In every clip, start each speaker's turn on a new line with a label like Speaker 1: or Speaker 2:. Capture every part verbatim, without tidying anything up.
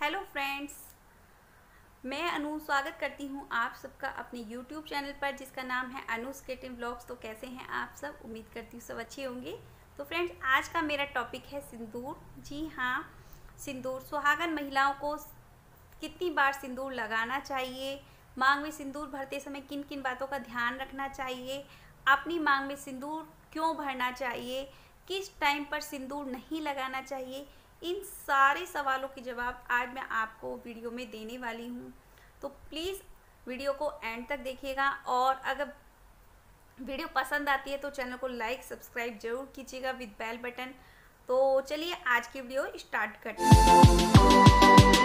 Speaker 1: Hello friends, मैं अनु स्वागत करती हूँ आप सबका अपने यूट्यूब चैनल पर जिसका नाम है अनुस क्रिएटिव व्लॉग्स। तो कैसे हैं आप सब? उम्मीद करती हूँ सब अच्छे होंगे। तो फ्रेंड्स, आज का मेरा टॉपिक है सिंदूर। जी हाँ, सिंदूर। सुहागन महिलाओं को कितनी बार सिंदूर लगाना चाहिए, मांग में सिंदूर भरते समय किन किन बातों का ध्यान रखना चाहिए, अपनी मांग में सिंदूर क्यों भरना चाहिए, किस टाइम पर सिंदूर नहीं लगाना चाहिए, इन सारे सवालों के जवाब आज मैं आपको वीडियो में देने वाली हूँ। तो प्लीज़ वीडियो को एंड तक देखिएगा, और अगर वीडियो पसंद आती है तो चैनल को लाइक सब्सक्राइब जरूर कीजिएगा विद बेल बटन। तो चलिए आज की वीडियो स्टार्ट करते हैं।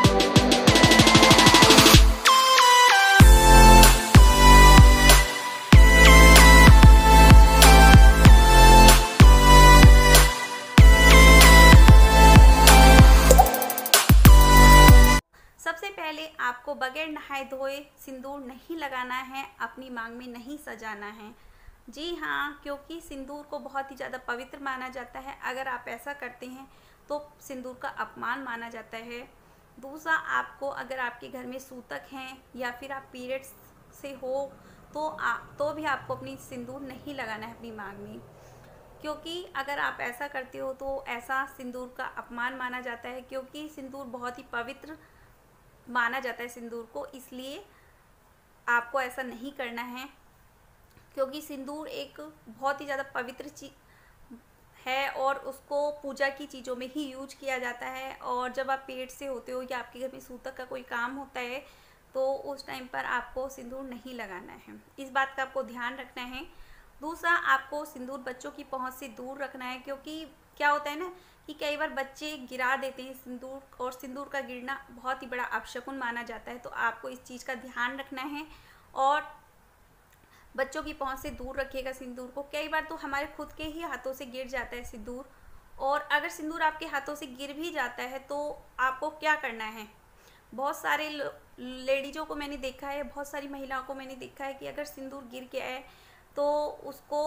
Speaker 1: सबसे पहले आपको बगैर नहाए धोए सिंदूर नहीं लगाना है, अपनी मांग में नहीं सजाना है। जी हाँ, क्योंकि सिंदूर को बहुत ही ज़्यादा पवित्र माना जाता है। अगर आप ऐसा करते हैं तो सिंदूर का अपमान माना जाता है। दूसरा, आपको अगर आपके घर में सूतक हैं या फिर आप पीरियड्स से हो तो आप तो भी आपको अपनी सिंदूर नहीं लगाना है अपनी मांग में, क्योंकि अगर आप ऐसा करते हो तो ऐसा सिंदूर का अपमान माना जाता है। क्योंकि सिंदूर बहुत ही पवित्र माना जाता है सिंदूर को, इसलिए आपको ऐसा नहीं करना है। क्योंकि सिंदूर एक बहुत ही ज़्यादा पवित्र चीज है और उसको पूजा की चीज़ों में ही यूज किया जाता है। और जब आप पेट से होते हो या आपके घर में सूतक का कोई काम होता है तो उस टाइम पर आपको सिंदूर नहीं लगाना है, इस बात का आपको ध्यान रखना है। दूसरा, आपको सिंदूर बच्चों की पहुंच से दूर रखना है, क्योंकि क्या होता है ना कि कई बार बच्चे गिरा देते हैं सिंदूर, और सिंदूर का गिरना बहुत ही बड़ा अपशकुन माना जाता है। तो आपको इस चीज़ का ध्यान रखना है और बच्चों की पहुंच से दूर रखिएगा सिंदूर को। कई बार तो हमारे खुद के ही हाथों से गिर जाता है सिंदूर, और अगर सिंदूर आपके हाथों से गिर भी जाता है तो आपको क्या करना है। बहुत सारे लेडीज़ों को मैंने देखा है, बहुत सारी महिलाओं को मैंने देखा है कि अगर सिंदूर गिर गया है तो उसको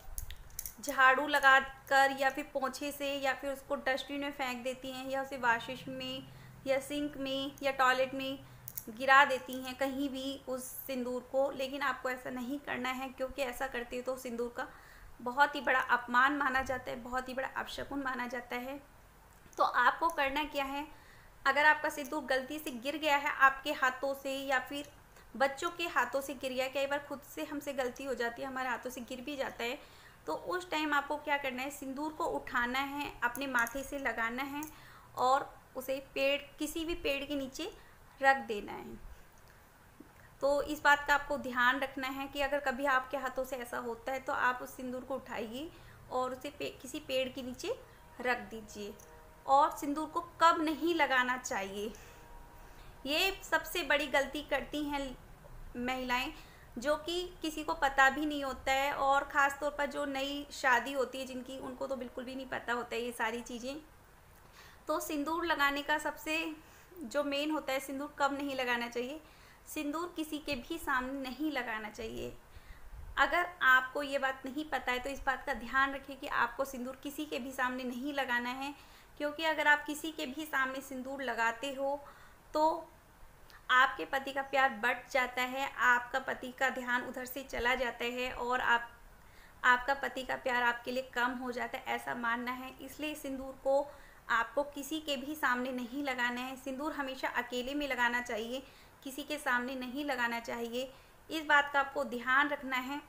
Speaker 1: झाड़ू लगा कर या फिर पोंछे से या फिर उसको डस्टबिन में फेंक देती हैं, या उसे वाशिश में या सिंक में या टॉयलेट में गिरा देती हैं, कहीं भी उस सिंदूर को। लेकिन आपको ऐसा नहीं करना है, क्योंकि ऐसा करते हो तो सिंदूर का बहुत ही बड़ा अपमान माना जाता है, बहुत ही बड़ा अपशकुन माना जाता है। तो आपको करना क्या है, अगर आपका सिंदूर गलती से गिर गया है आपके हाथों से या फिर बच्चों के हाथों से गिर गया है, कई बार खुद से हमसे गलती हो जाती है, हमारे हाथों से गिर भी जाता है, तो उस टाइम आपको क्या करना है, सिंदूर को उठाना है, अपने माथे से लगाना है और उसे पेड़ किसी भी पेड़ के नीचे रख देना है। तो इस बात का आपको ध्यान रखना है कि अगर कभी आपके हाथों से ऐसा होता है तो आप उस सिंदूर को उठाइए और उसे पे, किसी पेड़ के नीचे रख दीजिए। और सिंदूर को कब नहीं लगाना चाहिए, ये सबसे बड़ी गलती करती हैं महिलाएं, जो कि किसी को पता भी नहीं होता है। और ख़ास तौर पर जो नई शादी होती है जिनकी, उनको तो बिल्कुल भी नहीं पता होता है ये सारी चीज़ें। तो सिंदूर लगाने का सबसे जो मेन होता है, सिंदूर कब नहीं लगाना चाहिए, सिंदूर किसी के भी सामने नहीं लगाना चाहिए। अगर आपको ये बात नहीं पता है तो इस बात का ध्यान रखिए कि आपको सिंदूर किसी के भी सामने नहीं लगाना है, क्योंकि अगर आप किसी के भी सामने सिंदूर लगाते हो तो आपके पति का प्यार बढ़ जाता है, आपका पति का ध्यान उधर से चला जाता है और आप आपका पति का प्यार आपके लिए कम हो जाता है, ऐसा मानना है। इसलिए सिंदूर को आपको किसी के भी सामने नहीं लगाना है। सिंदूर हमेशा अकेले में लगाना चाहिए, किसी के सामने नहीं लगाना चाहिए, इस बात का आपको ध्यान रखना है।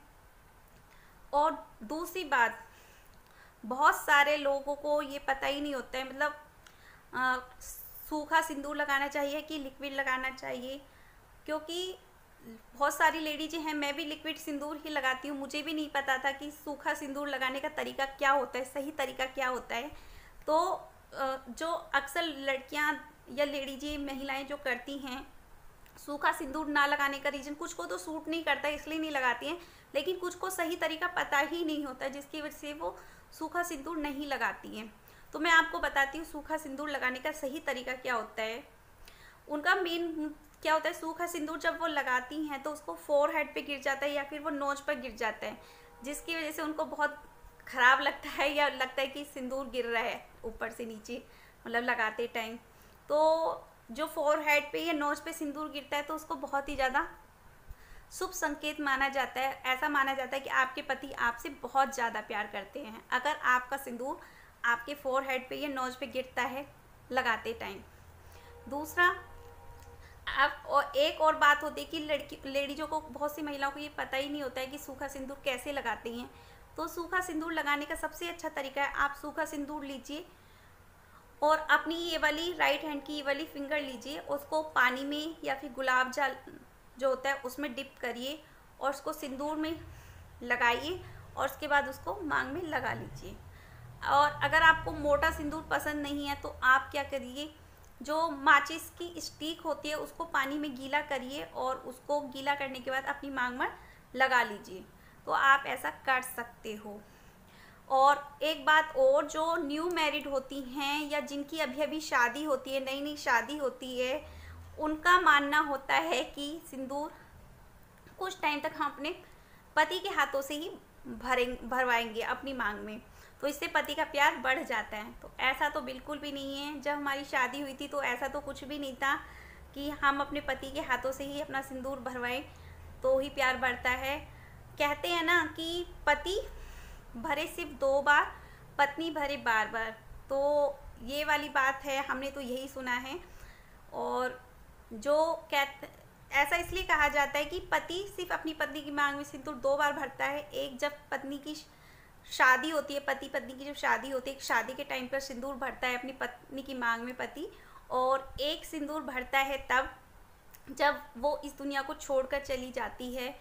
Speaker 1: और दूसरी बात, बहुत सारे लोगों को ये पता ही नहीं होता है, मतलब आ, सूखा सिंदूर लगाना चाहिए कि लिक्विड लगाना चाहिए, क्योंकि बहुत सारी लेडीज हैं, मैं भी लिक्विड सिंदूर ही लगाती हूँ, मुझे भी नहीं पता था कि सूखा सिंदूर लगाने का तरीका क्या होता है, सही तरीका क्या होता है। तो जो अक्सर लड़कियाँ या लेडीज महिलाएं जो करती हैं, सूखा सिंदूर ना लगाने का रीज़न, कुछ को तो सूट नहीं करता इसलिए नहीं लगाती हैं, लेकिन कुछ को सही तरीका पता ही नहीं होता है, जिसकी वजह से वो सूखा सिंदूर नहीं लगाती हैं। तो मैं आपको बताती हूँ सूखा सिंदूर लगाने का सही तरीका क्या होता है। उनका मेन क्या होता है, सूखा सिंदूर जब वो लगाती हैं तो उसको फोर हेड पे गिर जाता है या फिर वो नोज पर गिर जाता है, जिसकी वजह से उनको बहुत ख़राब लगता है, या लगता है कि सिंदूर गिर रहा है ऊपर से नीचे, मतलब लगाते टाइम। तो जो फोरहेड पे या नोज पे सिंदूर गिरता है तो उसको बहुत ही ज़्यादा शुभ संकेत माना जाता है। ऐसा माना जाता है कि आपके पति आपसे बहुत ज़्यादा प्यार करते हैं अगर आपका सिंदूर आपके फोरहेड पे या नोज पे गिरता है लगाते टाइम। दूसरा, आप और एक और बात होती है कि लड़की लेडीज़ों को, बहुत सी महिलाओं को ये पता ही नहीं होता है कि सूखा सिंदूर कैसे लगाते हैं। तो सूखा सिंदूर लगाने का सबसे अच्छा तरीका है, आप सूखा सिंदूर लीजिए और अपनी ये वाली राइट हैंड की ये वाली फिंगर लीजिए, उसको पानी में या फिर गुलाब जल जो होता है उसमें डिप करिए और उसको सिंदूर में लगाइए और उसके बाद उसको मांग में लगा लीजिए। और अगर आपको मोटा सिंदूर पसंद नहीं है तो आप क्या करिए, जो माचिस की स्टिक होती है उसको पानी में गीला करिए और उसको गीला करने के बाद अपनी मांग में लगा लीजिए। तो आप ऐसा कर सकते हो। और एक बात और, जो न्यू मैरिड होती हैं या जिनकी अभी अभी शादी होती है, नई नई शादी होती है, उनका मानना होता है कि सिंदूर कुछ टाइम तक हम अपने पति के हाथों से ही भरें भरवाएंगे अपनी मांग में, तो इससे पति का प्यार बढ़ जाता है। तो ऐसा तो बिल्कुल भी नहीं है। जब हमारी शादी हुई थी तो ऐसा तो कुछ भी नहीं था कि हम अपने पति के हाथों से ही अपना सिंदूर भरवाएं तो ही प्यार बढ़ता है। कहते हैं ना कि पति भरे सिर्फ दो बार, पत्नी भरे बार बार। तो ये वाली बात है, हमने तो यही सुना है। और जो कहते ऐसा इसलिए कहा जाता है कि पति सिर्फ अपनी पत्नी की मांग में सिंदूर दो बार भरता है। एक जब पत्नी की शादी होती है, पति पत्नी की जब शादी होती है, एक शादी के टाइम पर सिंदूर भरता है अपनी पत्नी की मांग में पति, और एक सिंदूर भरता है तब जब वो इस दुनिया को छोड़कर चली जाती है।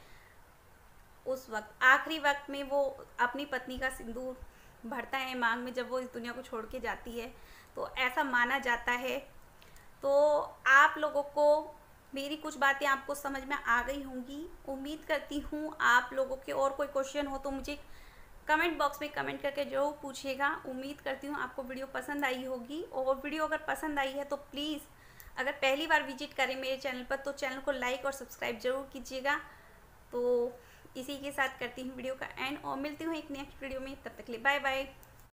Speaker 1: उस वक्त आखिरी वक्त में वो अपनी पत्नी का सिंदूर भरता है मांग में जब वो इस दुनिया को छोड़ के जाती है। तो ऐसा माना जाता है। तो आप लोगों को मेरी कुछ बातें आपको समझ में आ गई होंगी। उम्मीद करती हूँ आप लोगों के और कोई क्वेश्चन हो तो मुझे कमेंट बॉक्स में कमेंट करके जरूर पूछिएगा। उम्मीद करती हूँ आपको वीडियो पसंद आई होगी। और वीडियो अगर पसंद आई है तो प्लीज़, अगर पहली बार विजिट करें मेरे चैनल पर तो चैनल को लाइक और सब्सक्राइब जरूर कीजिएगा। तो इसी के साथ करती हूँ वीडियो का एंड और मिलती हूँ एक नेक्स्ट वीडियो में। तब तक के लिए बाय बाय।